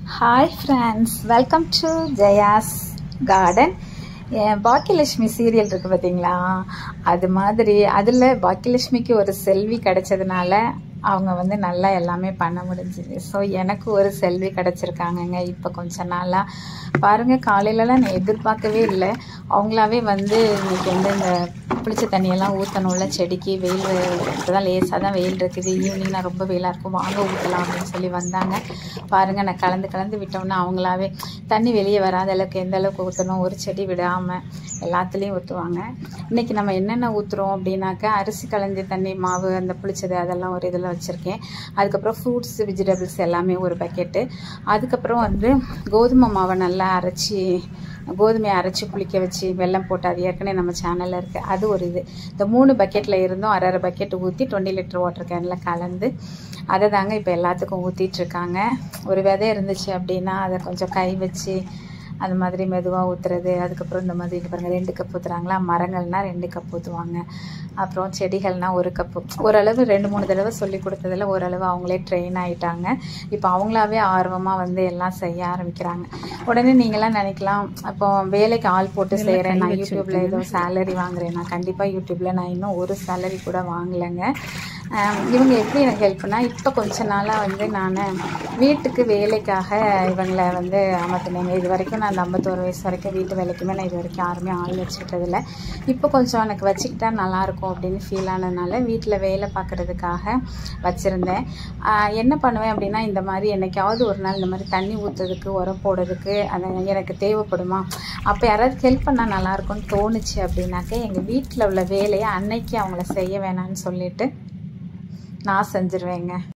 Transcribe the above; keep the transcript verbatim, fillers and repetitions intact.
Hi friends, welcome to Jaya's garden. Baakiyalakshmi serial இருக்குது பார்த்தீங்களா, அது மாதிரி அதில் பாக்கியலட்சுமிக்கு ஒரு செல்வி கிடைச்சதுனால அவங்க வந்து நல்லா எல்லாமே பண்ண முடிஞ்சுது. ஸோ எனக்கு ஒரு செல்வி கிடச்சிருக்காங்கங்க இப்போ கொஞ்ச நாளாக. பாருங்கள், காலையிலலாம் நான் எதிர்பார்க்கவே இல்லை. அவங்களாவே வந்து இன்றைக்கி வந்து இந்த புளிச்ச தண்ணியெல்லாம் ஊற்றணும்ல செடிக்கு. வெயில் இப்போ தான் லேசாக தான் வெயில் இருக்குது, ஈவினிங் நான் ரொம்ப வெயிலாக இருக்கும், வாங்க ஊற்றலாம் அப்படின்னு சொல்லி வந்தாங்க. பாருங்கள், நான் கலந்து கலந்து விட்டோம்னா அவங்களாவே தண்ணி வெளியே வராத அளவுக்கு எந்த அளவுக்கு ஊற்றணும், ஒரு செடி விடாமல் எல்லாத்துலேயும் ஊற்றுவாங்க. இன்றைக்கி நம்ம என்னென்ன ஊற்றுறோம் அப்படின்னாக்கா, அரிசி கலந்து தண்ணி மாவு அந்த புளிச்சது அதெல்லாம் ஒரு இதில் வச்சுருக்கேன். அதுக்கப்புறம் ஃப்ரூட்ஸ் வெஜிடபிள்ஸ் எல்லாமே ஒரு பக்கெட்டு. அதுக்கப்புறம் வந்து கோதுமை மாவை நல்லா அரைச்சி, கோதுமையை அரைச்சி புளிக்க வச்சு வெல்லம் போட்டு, அது ஏற்கனவே நம்ம சேனலில் இருக்குது, அது ஒரு இது. இந்த மூணு பக்கெட்டில் இருந்தும் அரை அரை பக்கெட் ஊற்றி டுவெண்ட்டி லிட்டர் வாட்டர் கேனில் கலந்து அதை தாங்க இப்போ எல்லாத்துக்கும் ஊற்றிட்டுருக்காங்க. ஒரு விதை இருந்துச்சு அப்படின்னா அதை கொஞ்சம் கை வச்சு அது மாதிரி மெதுவாக ஊற்றுறது. அதுக்கப்புறம் இந்த மாதிரி இது பாருங்கள், ரெண்டு கப் ஊற்றுறாங்களா. மரங்கள்னால் ரெண்டு கப் ஊற்றுவாங்க. அப்புறம் செடிகள்னால் ஒரு கப்பு. ஓரளவு ரெண்டு மூணு தடவை சொல்லி கொடுத்ததில் ஓரளவு அவங்களே ட்ரெயின் ஆகிட்டாங்க. இப்போ அவங்களாவே ஆர்வமாக வந்து எல்லாம் செய்ய ஆரம்பிக்கிறாங்க. உடனே நீங்களாம் நினைக்கலாம், அப்போ வேலைக்கு ஆள் போட்டு செய்கிறேன், நான் யூடியூப்பில் ஏதோ சேலரி வாங்குறேன். நான் கண்டிப்பாக யூடியூப்பில் நான் இன்னும் ஒரு சேலரி கூட வாங்கலைங்க. இவங்க எப்படி எனக்கு ஹெல்ப் பண்ணால், இப்போ கொஞ்ச நாளாக வந்து நான் வீட்டுக்கு வேலைக்காக இவங்களை வந்து அமர்த்தினேங்க. இது வரைக்கும் நான் அந்த ஐம்பத்தோரு வயசு வரைக்கும் வீட்டு வேலைக்குமே நான் இது வரைக்கும் யாருமே ஆள் வச்சுக்கிட்டதில்லை. இப்போ கொஞ்சம் எனக்கு வச்சுக்கிட்டா நல்லாயிருக்கும் அப்படின்னு ஃபீல் ஆனதுனால வீட்டில் வேலை பார்க்குறதுக்காக வச்சுருந்தேன். என்ன பண்ணுவேன் அப்படின்னா, இந்த மாதிரி என்னைக்காவது ஒரு நாள் இந்த மாதிரி தண்ணி ஊற்றுறதுக்கு, உரம் போடுறதுக்கு அது எனக்கு தேவைப்படுமா, அப்போ யாராவது ஹெல்ப் பண்ணால் நல்லாயிருக்கும்னு தோணுச்சு அப்படின்னாக்க எங்கள் வீட்டில் உள்ள வேலையை அன்னைக்கு அவங்கள செய்ய வேணான்னு சொல்லிவிட்டு நான் செஞ்சுருவேங்க.